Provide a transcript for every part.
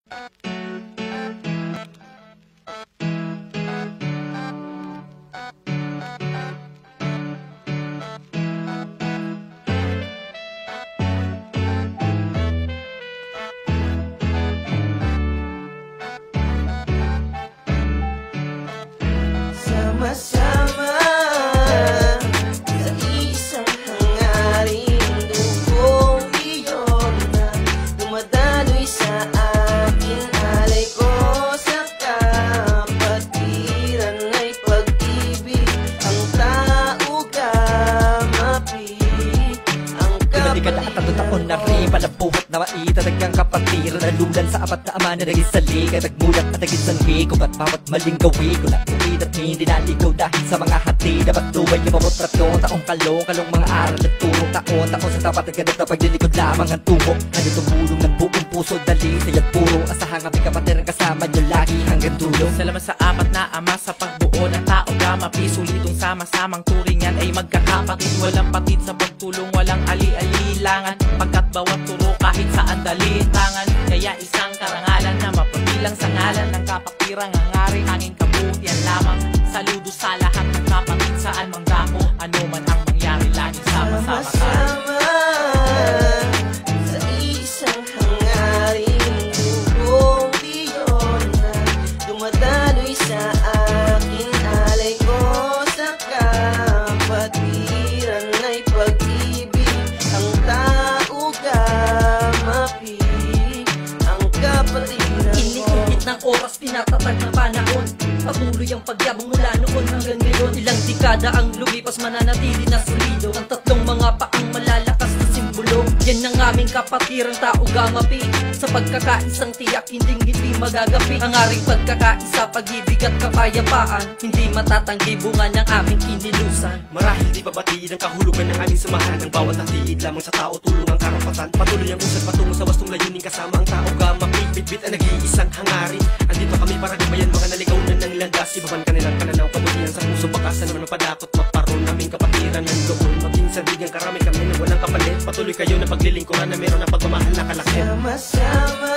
Sama-sama sa isang hangarin, dugong iyon na dumadaloy sa akin. Alay ko sa kapatiran ay pag-ibig, ang tao gamapi, ang kapatiran. Taon na rin palabuhat na maitatagang kapatiran, nalulan sa apat na ama na naging sali, katagmulat at naging sanhi kung ba't bawat maling gawi ko na at hindi naligaw dahil sa mga hati. Dapat luway yung bawat rato, taong kalong mga aral at turo, taon sa tapat at ganap na paglilikod lamang ang tungo. Ano tumulong ng buong puso, dali saya't puro, asahang kami kapatiran kasama nyo lagi hanggang dulo. Salamat sa apat na ama sa pagbuo ng tao gamapi, sulitong sama-samang turingan ay magkakapatid. Walang patid sa pagtulong, walang ali-alilangan, pagkat bawat turo kahit saan dalintangan. Kaya isang karangalan na mapabilang sa ngalan ng kapakirang hangaring, hanging kabutihan lamang. Saludo sa lahat ng kapatid saan mang dako, ano man ang mangyari laging sama-sama sa isang hangarin, dugong iyon na dumadaloy sa akin. Alay ko sa kapatiran ay pag-ibig, ang tao gamapi, ang kapatiran. Iniinit ng oras, pinatatag ng panahon, patuloy ang pagyabang mula noon hanggang ngayon. Ilang dekada ang lumipas, mananatili na solido ang tatlong mga paang malalakas na simbolo. Yan ang aming kapatirang tao gamapi, sa pagkakaisang tiyak hindi magagapi. Ang aring pagkakaisa, pag-ibig at kapayapaan, hindi matatanggi bunga ng aming kinilusan. Marahil di babatiin ang kahulugan ng aming samahan, ng bawat hatiid lamang sa tao, tulong ang karapatan. Patuloy ang usad patungo sa wastong layunin kasama ang tao gamapi. Bitbit ang nag-iisang hangarin, andito kami para gabayan mga naligaw na ng landas. Ibaban kanilang pananaw, kabutihan sa puso, bakasan naman mapadakot, maparoon naming kapatiran ng doon. Maging sandigan karami kami na walang kapalit, patuloy kayo na paglilingkuran na meron na pagmamahal na kalakit. Sama-sama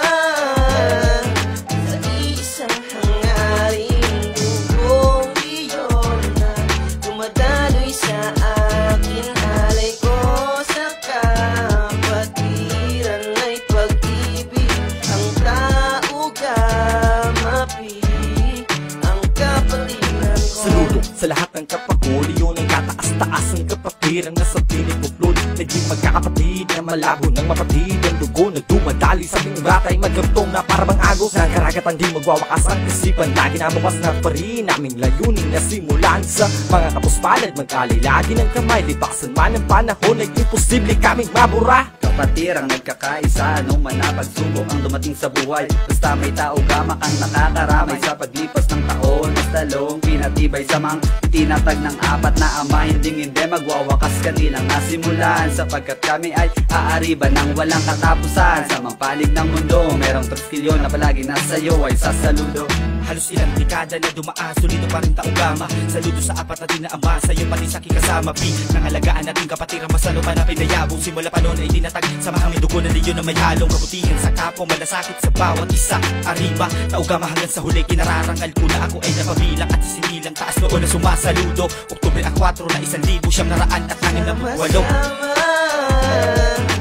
sa isang hangarin, dugong iyon na dumadaloy sa akin. Alay ko sa kapatiran ay pag-ibig, ang tao gamapi, ang kapatiran ko. Saludo sa lahat ng kapakuli, yun ang kataas-taas ng kapatiran na sa tinig mo flood. Naging magkakapatid na malabo ng mapatid, ang dugo na dumadali sa ating ratay, magkantong na parabang agos ng karagatan, di magwawakas ang isipan. Lagi na bukas na pa rin naming layunin na simulan sa mga kapuspalad, magkalilagi ng kamay, libasan man ang panahon ay imposible kaming mabura. Kapatirang nagkakaisa, nung manapagsubok ang dumating sa buhay, basta may tao gamak ang nakakaramay sa paglipas ng taon. Mas talong pinatibay sa mang tinatag ng apat na ama, hindi magwawakas kanilang nasimulan, sapagkat kami ay aariba ng walang katapusan. Sa mga panig ng mundo, merong trilyon na palagi nasa iyo ay sasaludo. Halos ilang dekada na dumaan, solido pa rin taugama. Saludo sa apat na dinaama, sa'yo pati sa aking kasama. Nangalagaan natin kapatiran, masalo pa na pinayabong. Simula pa noon ay dinatag, samahang may dugo na liyo na may halong kabutihan sa kapo, malasakit sa bawat isa. Arriba, taugama hanggang sa huli, kinararangal ko na ako ay napabilang at sinilang taas noon na sumasaludo. Oktubre 4 na 1,900 at 6 na 8.